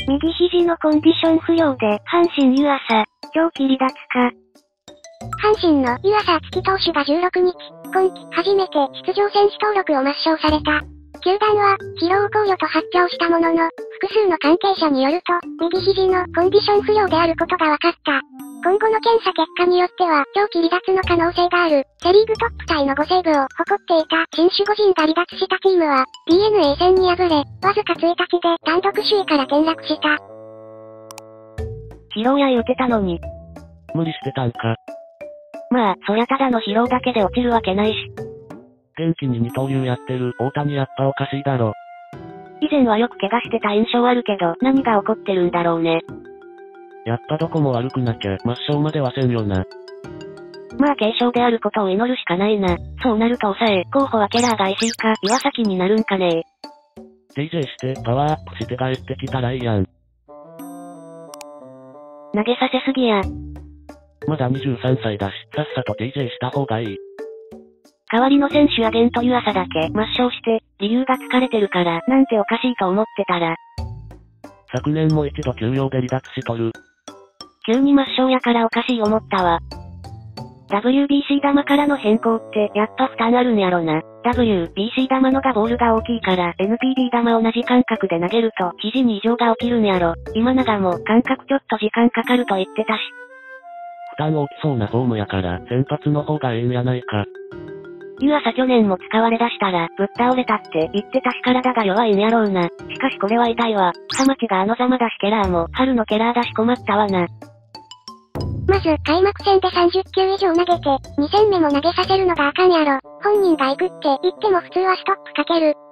右肘のコンディション不良で、阪神湯浅、長期離脱か。 阪神の湯浅月投手が16日、今季初めて出場選手登録を抹消された。球団は、疲労考慮と発表したものの、複数の関係者によると、右肘のコンディション不良であることが分かった。今後の検査結果によっては、長期離脱の可能性がある、セリーグトップタイの5セーブを誇っていた新守護陣が離脱したチームは、DNA 戦に敗れ、わずか1日で単独首位から転落した。 疲労や言うてたのに。 無理してたんか。 まあ、そりゃただの疲労だけで落ちるわけないし。 元気に二刀流やってる大谷やっぱおかしいだろ。 以前はよく怪我してた印象あるけど、何が起こってるんだろうね。 やっぱどこも悪くなきゃ抹消まではせんよな。 まあ軽症であることを祈るしかないな。そうなると抑え、候補はケラーが石井か岩崎になるんかね。 DJ してパワーアップして帰ってきたらいいやん。 投げさせすぎや。 まだ23歳だし、さっさと DJ した方がいい。 代わりの選手アゲント湯浅だけ抹消して、理由が疲れてるから、なんておかしいと思ってたら。 昨年も一度休養で離脱しとる。 急に抹消やからおかしい思ったわ。WBC 玉からの変更って、やっぱ負担あるんやろな。WBC 玉のがボールが大きいから、NPB 玉同じ感覚で投げると、肘に異常が起きるんやろ。今永も、感覚ちょっと時間かかると言ってたし。 負担大きそうなフォームやから、先発の方がええんやないか。 湯浅去年も使われ出したら、ぶっ倒れたって言ってたし体が弱いんやろうな。しかしこれは痛いわ。ハマチがあのざまだしケラーも、春のケラーだし困ったわな。 まず、開幕戦で30球以上投げて、2戦目も投げさせるのがあかんやろ。本人が行くって言っても普通はストップかける。